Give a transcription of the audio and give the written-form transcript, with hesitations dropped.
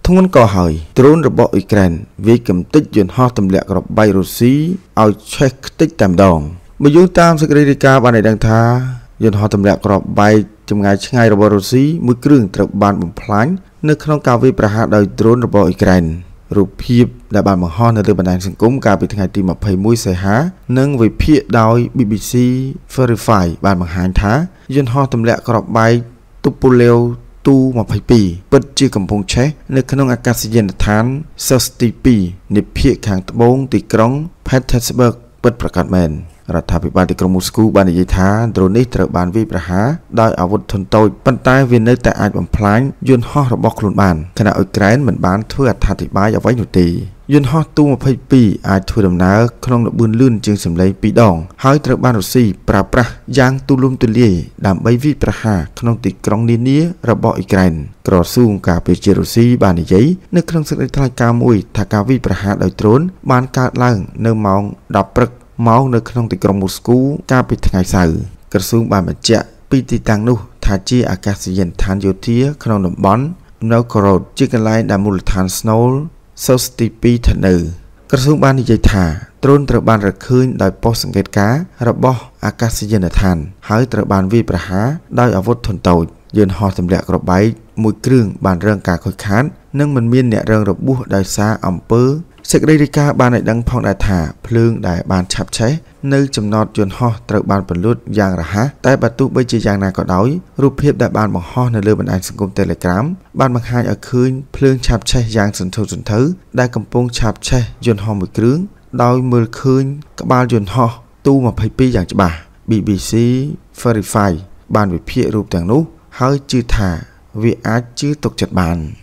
ធ្ងន់ក៏ហើយដ្រូនរបស់អ៊ុយក្រែនវាយកំទេចយន្តហោះទម្លាក់គ្រាប់បែករុស្ស៊ីឲ្យឆេះខ្ទេចតែម្ដងបើយោងតាមសេចក្តីរាយការណ៍បានឲ្យដឹងថាយន្តហោះទម្លាក់គ្រាប់បែកចម្ងាយឆ្ងាយរបស់រុស្ស៊ីមួយគ្រឿងត្រូវបានបំផ្លាញនៅក្នុងការវាយប្រហារដោយដ្រូនរបស់អ៊ុយក្រែនរូបភាពដែលបានបង្ហោះនៅលើបណ្ដាញសង្គមកាលពីថ្ងៃទី21សីហានិងវិភាគដោយ BBC Verify បានបង្ហាញថាយន្តហោះទម្លាក់គ្រាប់បែកទូពូឡេវទូ22ពិតជាកំពុងឆេះនៅក្នុងអាកាសយានដ្ឋាន Sosti 2 នៃភាគខាងត្បូងទីក្រុង Petersburg ពិតប្រាកដមែនរដ្ឋាភិបាលទីក្រុងមូស្គូបាននិយាយថាដ្រូននេះត្រូវបានវាយប្រហារដោយអាវុធធុនតូចប៉ុន្តែវានៅតែអាចបំផ្លាញយន្តហោះរបស់ខ្លួនបានខណៈអ៊ុយក្រែនមិនបានធ្វើអត្ថាធិប្បាយអ្វីនោះទេយន្តហោះទូ22អាចធ្វើដំណើរក្នុងល្បឿនលឿនជាងសម្លេង2ដងហើយត្រូវបានរុស្ស៊ីប្រើប្រាស់យ៉ាងទូលំទូលាយដើម្បីវាយប្រហារក្នុងទីក្រុងនានារបស់អ៊ុយក្រែនក្រសួងការពារជាតិរុស្ស៊ីបាននិយាយនៅក្នុងសេចក្តីថ្លែងការណ៍មួយថាការវាយប្រហារដោយដ្រូនបានកើតឡើងនៅម៉ោង10ព្រឹកមកនៅក្នុងទីក្រុងមូស្គូកាលពីថ្ងៃសៅរ៍ក្រសួងបានបញ្ជាក់ពីទីតាំងនោះថាជាអាកាសយានដ្ឋានយោធាក្នុងតំបន់ Novgorod ជាកន្លែងដែលមូលដ្ឋានស្នូល Sosti 2 ស្ថិតនៅក្រសួងបាននិយាយថាដ្រូនត្រូវបានរកឃើញដោយប៉ុស្តិ៍សង្កេតការណ៍របស់អាកាសយានដ្ឋានហើយត្រូវបានវាយប្រហារដោយអាវុធធុនតូចយន្តហោះទម្លាក់គ្រាប់បែកមួយគ្រឿងបានរងការខូចខាតនិងមិនមានអ្នករងរបួសដោយសារអំពើសេចក្តីរាយការណ៍បានឲ្យដឹងផងដែរថាភ្លើងដែលបានឆាប់ឆេះនៅចំណតយន្តហោះត្រូវបានពន្លត់យ៉ាងរហ័សតែបើទោះបីជាយ៉ាងណាក៏ដោយរូបភាពដែលបានបង្ហោះនៅលើបណ្ដាញសង្គម Telegram បានបង្ហាញឲ្យឃើញភ្លើងឆាប់ឆេះយ៉ាងសន្ធោសន្ធៅដែលកំពុងឆាបឆេះយន្តហោះមួយគ្រឿងដោយមើលឃើញក្បាលយន្តហោះទូ22យ៉ាងច្បាស់ BBC Verify បានវិភាគរូបទាំងនោះហើយជឿថាវាអាចជឿទុកចិត្តបាន